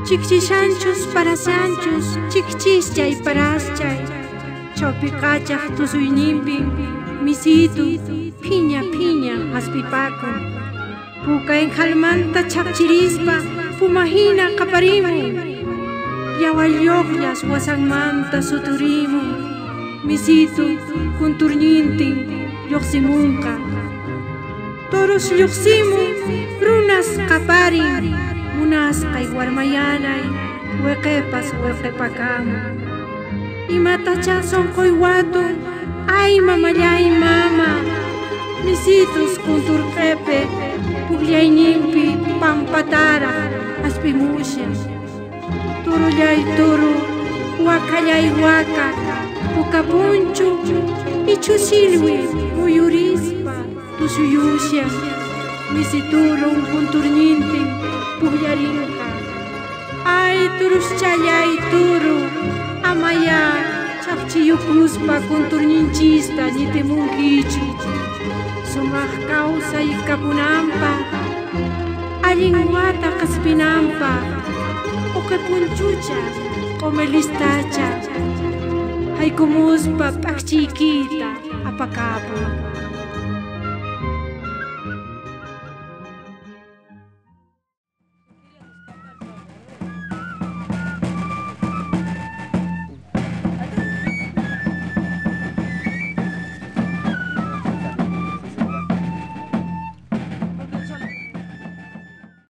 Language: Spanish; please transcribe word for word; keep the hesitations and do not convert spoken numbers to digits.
Chikchishanchus parasanchus, chikchischay paraschay. Chawpi kachaq tusuyninpin, misitu, phiña phiña haspipakun. Pukayn halmanta chaqchirispa, pumahina qaparimun. Yawalloqllas wasanmanta suturimun. Misitu kunturñintin lluqsimunqa. Toros lluqsimun, runas qaparin. Munasqay warmayanay, weqepas weqepakamun. Imatacha sonqoy watun, ay mamallay mama. Misitus kunturqepe, puqllayninpi pampatara aspimushan. Turullay turu, wakallay waka, pukapunchu, ichusilwi muyurispa tusuyushan. Misiturun kunturñintin puqllarinqa. Ay turuschallay turu, amaya chaqchiyukuspa kunturninchista ñitimunkichu. Sumaq kawsay kapunanpa, allin wata qaspinanpa, uqi punchucha, q'umilistacha, haykumuspa p'akchiykita apakapun.